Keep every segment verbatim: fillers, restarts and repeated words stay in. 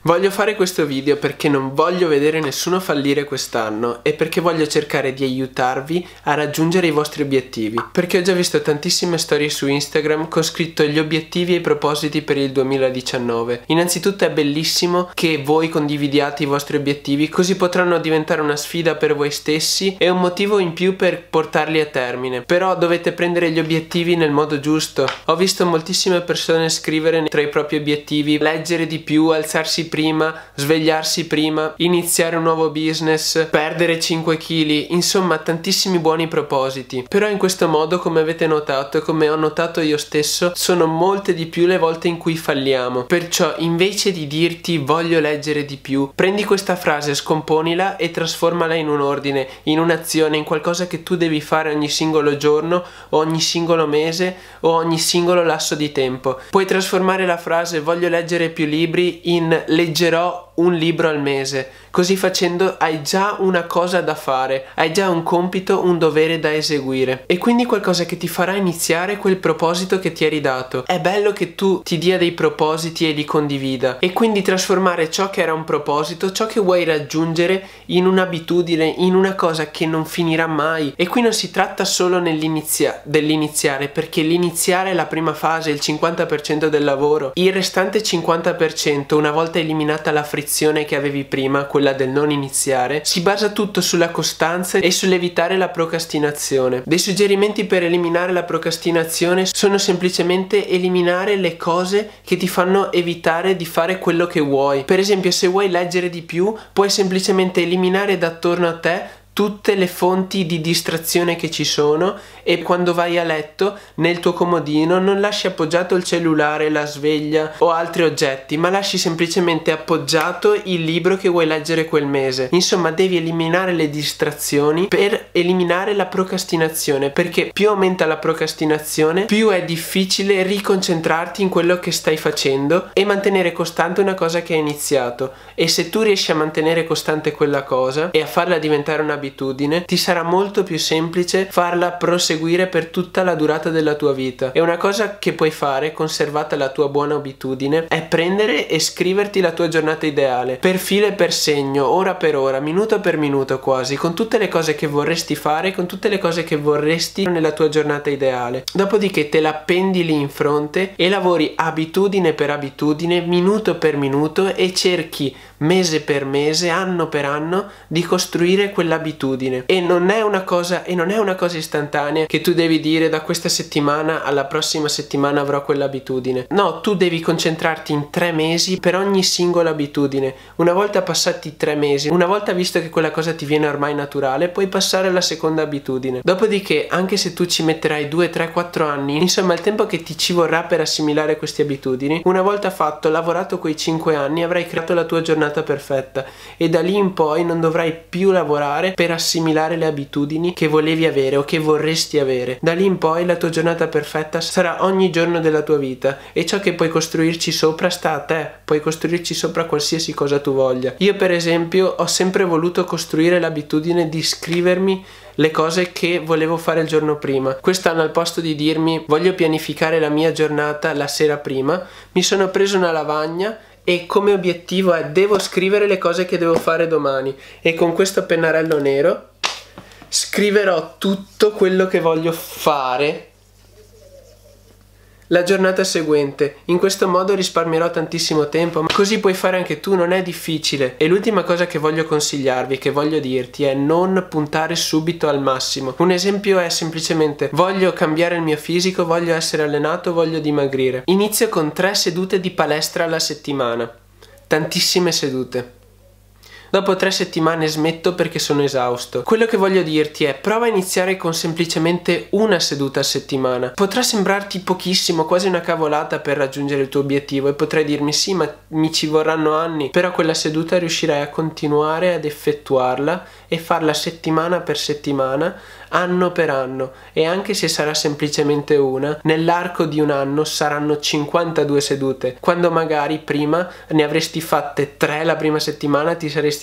Voglio fare questo video perché non voglio vedere nessuno fallire quest'anno e perché voglio cercare di aiutarvi a raggiungere i vostri obiettivi. Perché ho già visto tantissime storie su Instagram con scritto gli obiettivi e i propositi per il duemiladiciannove. Innanzitutto è bellissimo che voi condividiate i vostri obiettivi, così potranno diventare una sfida per voi stessi e un motivo in più per portarli a termine. Però dovete prendere gli obiettivi nel modo giusto. Ho visto moltissime persone scrivere tra i propri obiettivi leggere di più, alzarsi prima, svegliarsi prima, iniziare un nuovo business, perdere cinque chili, insomma tantissimi buoni propositi. Però in questo modo, come avete notato e come ho notato io stesso, sono molte di più le volte in cui falliamo. Perciò invece di dirti voglio leggere di più, prendi questa frase, scomponila e trasformala in un ordine, in un'azione, in qualcosa che tu devi fare ogni singolo giorno o ogni singolo mese o ogni singolo lasso di tempo. Puoi trasformare la frase voglio leggere più libri in leggerò un libro al mese. Così facendo hai già una cosa da fare, hai già un compito, un dovere da eseguire e quindi qualcosa che ti farà iniziare quel proposito che ti eri dato. È bello che tu ti dia dei propositi e li condivida e quindi trasformare ciò che era un proposito, ciò che vuoi raggiungere, in un'abitudine, in una cosa che non finirà mai. E qui non si tratta solo nell'inizia- dell'iniziare, perché l'iniziare è la prima fase, il cinquanta per cento del lavoro. Il restante cinquanta per cento, una volta eliminata la frizione che avevi prima, quella del non iniziare, si basa tutto sulla costanza e sull'evitare la procrastinazione. Dei suggerimenti per eliminare la procrastinazione sono semplicemente eliminare le cose che ti fanno evitare di fare quello che vuoi. Per esempio, se vuoi leggere di più, puoi semplicemente eliminare da attorno a te tutte le fonti di distrazione che ci sono e quando vai a letto nel tuo comodino non lasci appoggiato il cellulare, la sveglia o altri oggetti, ma lasci semplicemente appoggiato il libro che vuoi leggere quel mese. Insomma, devi eliminare le distrazioni per eliminare la procrastinazione, perché più aumenta la procrastinazione, più è difficile riconcentrarti in quello che stai facendo e mantenere costante una cosa che hai iniziato. E se tu riesci a mantenere costante quella cosa e a farla diventare una abitudine, ti sarà molto più semplice farla proseguire per tutta la durata della tua vita. E una cosa che puoi fare, conservata la tua buona abitudine, è prendere e scriverti la tua giornata ideale, per filo e per segno, ora per ora, minuto per minuto quasi, con tutte le cose che vorresti fare, con tutte le cose che vorresti nella tua giornata ideale. Dopodiché te la appendi lì in fronte e lavori abitudine per abitudine, minuto per minuto e cerchi mese per mese, anno per anno di costruire quell'abitudine. E non è una cosa e non è una cosa istantanea che tu devi dire da questa settimana alla prossima settimana avrò quell'abitudine. No, tu devi concentrarti in tre mesi per ogni singola abitudine. Una volta passati tre mesi, una volta visto che quella cosa ti viene ormai naturale, puoi passare alla seconda abitudine. Dopodiché, anche se tu ci metterai due, tre, quattro anni, insomma il tempo che ti ci vorrà per assimilare queste abitudini, una volta fatto, lavorato quei cinque anni, avrai creato la tua giornata perfetta e da lì in poi non dovrai più lavorare per assimilare le abitudini che volevi avere o che vorresti avere. Da lì in poi la tua giornata perfetta sarà ogni giorno della tua vita e ciò che puoi costruirci sopra sta a te, puoi costruirci sopra qualsiasi cosa tu voglia. Io per esempio ho sempre voluto costruire l'abitudine di scrivermi le cose che volevo fare il giorno prima. Quest'anno al posto di dirmi voglio pianificare la mia giornata la sera prima, mi sono preso una lavagna e come obiettivo è devo scrivere le cose che devo fare domani e con questo pennarello nero scriverò tutto quello che voglio fare la giornata seguente. In questo modo risparmierò tantissimo tempo, ma così puoi fare anche tu, non è difficile. E l'ultima cosa che voglio consigliarvi, che voglio dirti, è non puntare subito al massimo. Un esempio è semplicemente voglio cambiare il mio fisico, voglio essere allenato, voglio dimagrire. Inizio con tre sedute di palestra alla settimana, tantissime sedute. Dopo tre settimane smetto perché sono esausto. Quello che voglio dirti è prova a iniziare con semplicemente una seduta a settimana. Potrà sembrarti pochissimo, quasi una cavolata per raggiungere il tuo obiettivo e potrai dirmi sì, ma mi ci vorranno anni, però quella seduta riuscirai a continuare ad effettuarla e farla settimana per settimana, anno per anno, e anche se sarà semplicemente una, nell'arco di un anno saranno cinquantadue sedute, quando magari prima ne avresti fatte tre la prima settimana, ti saresti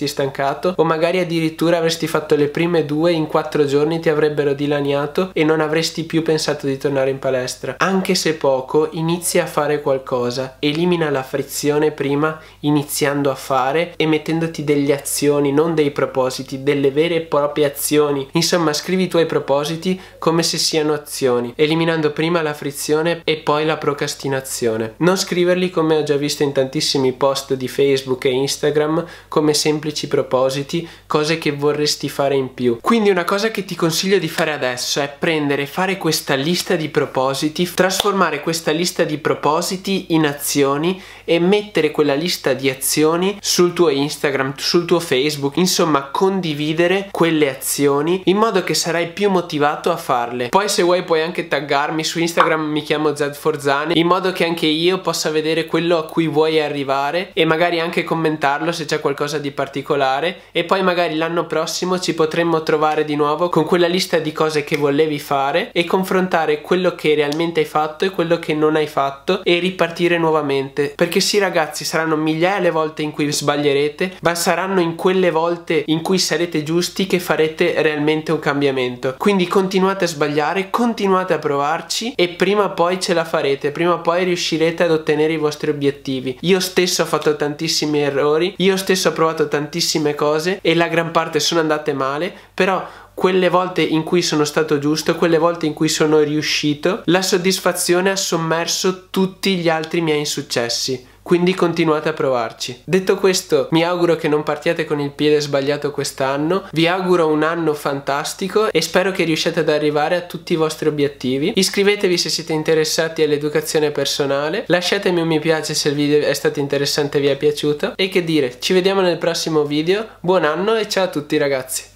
saresti stancato, o magari addirittura avresti fatto le prime due, in quattro giorni ti avrebbero dilaniato e non avresti più pensato di tornare in palestra. Anche se poco, inizia a fare qualcosa, elimina la frizione prima iniziando a fare e mettendoti delle azioni, non dei propositi, delle vere e proprie azioni. Insomma, scrivi i tuoi propositi come se siano azioni, eliminando prima la frizione e poi la procrastinazione. Non scriverli, come ho già visto in tantissimi post di Facebook e Instagram, come semplici propositi, cose che vorresti fare in più. Quindi una cosa che ti consiglio di fare adesso è prendere e fare questa lista di propositi, trasformare questa lista di propositi in azioni e mettere quella lista di azioni sul tuo Instagram, sul tuo Facebook, insomma condividere quelle azioni in modo che sarai più motivato a farle. Poi se vuoi puoi anche taggarmi su Instagram, mi chiamo Zed Forzani, in modo che anche io possa vedere quello a cui vuoi arrivare e magari anche commentarlo se c'è qualcosa di particolare, e poi magari l'anno prossimo ci potremmo trovare di nuovo con quella lista di cose che volevi fare e confrontare quello che realmente hai fatto e quello che non hai fatto e ripartire nuovamente. Perché sì ragazzi, saranno migliaia le volte in cui sbaglierete, ma saranno in quelle volte in cui sarete giusti che farete realmente un cambiamento. Quindi continuate a sbagliare, continuate a provarci e prima o poi ce la farete, prima o poi riuscirete ad ottenere i vostri obiettivi. Io stesso ho fatto tantissimi errori, io stesso ho provato tantissime cose e la gran parte sono andate male, però quelle volte in cui sono stato giusto, quelle volte in cui sono riuscito, la soddisfazione ha sommerso tutti gli altri miei insuccessi. Quindi continuate a provarci. Detto questo, mi auguro che non partiate con il piede sbagliato quest'anno, vi auguro un anno fantastico e spero che riusciate ad arrivare a tutti i vostri obiettivi. Iscrivetevi se siete interessati all'educazione personale, lasciatemi un mi piace se il video è stato interessante e vi è piaciuto, e che dire, ci vediamo nel prossimo video, buon anno e ciao a tutti ragazzi!